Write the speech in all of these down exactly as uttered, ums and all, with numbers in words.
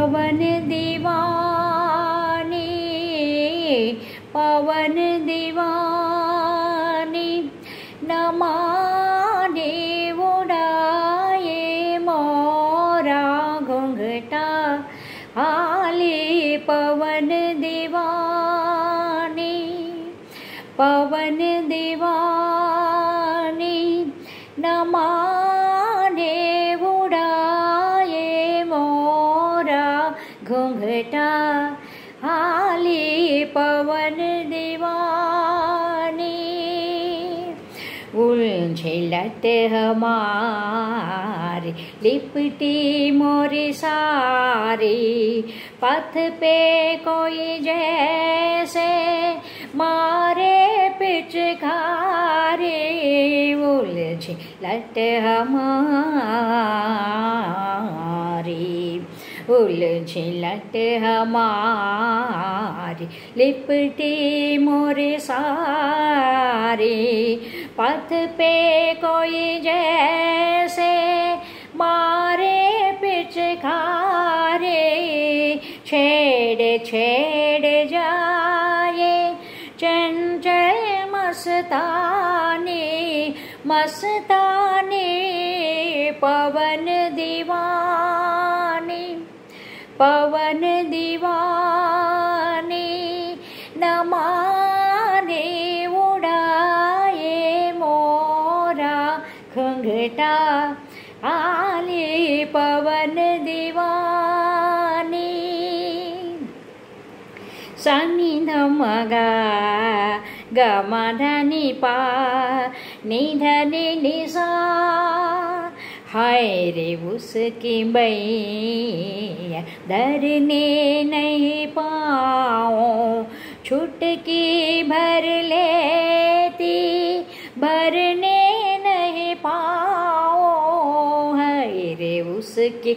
पवन दीवानी पवन दीवानी न माने उड़ाए मोरा घूंघटा हाली पवन दीवानी पवन दीवानी न माने उड़ाए मोरा घूंघटा हाली पवन दीवानी उलझे लट हमारी लिपटी मोरी सारी पथ पे कोई जैसे मारे पिचकारी उलझे लट हमारी उलझी लट हमारी लिपटी मोरे सारी पथ पे कोई जैसे मारे पिचकारे छेड़ छेड़ जाए चंचल मस्तानी मस्तानी पवन दीवानी पवन दीवानी न माने उड़ाए मोरा घूंघटा हाली पवन दीवानी सनी धमगा गमा धनी पा नि धनी निसा हाय रे उसकी बैया धरने नहीं पाओ छुटकी भर लेती भरने नहीं पाओ हाय रे उसकी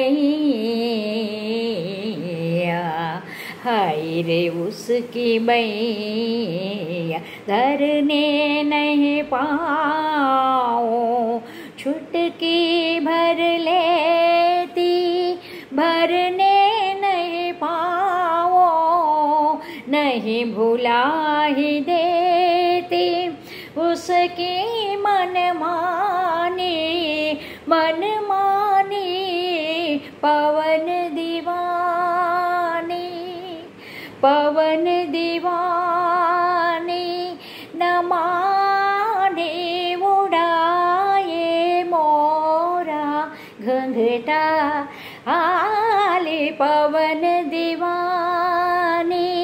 बैया हाय रे उसकी बैया धरने नहीं पाओ छुटकी भर लेती भरने नहीं पाओ नहीं भुला ही देती उसकी मन मानी मन मानी पवन दीवानी पवन दीवानी न माने उड़ाए मोरा घूंघटा हाली पवन दीवानी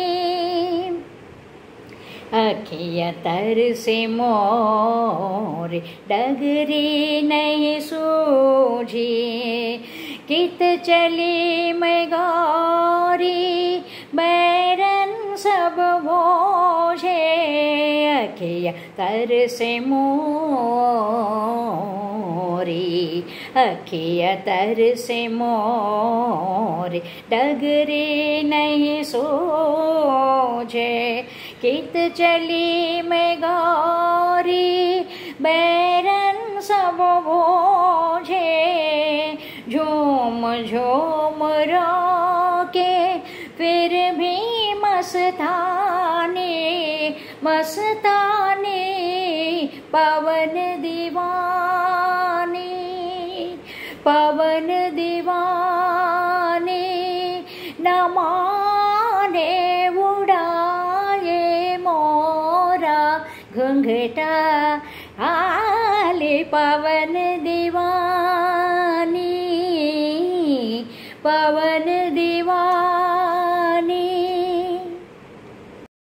अखियाँ तर से मोरे डगरी नहीं सूझी कित चली मैं गौरी बैरन सब भोजे अखियाँ तर से मोरी अखियाँ तर से मोरे डगरी नहीं सोझे कित चली मैं गौरी बैरन सब भोजे झूम झूम रोके फिर भी मस्तानी मस्तानी पवन दीवानी पवन दीवानी न माने उड़ाए मोरा घूंघटा हाली पवन दीवानी पवन दीवानी।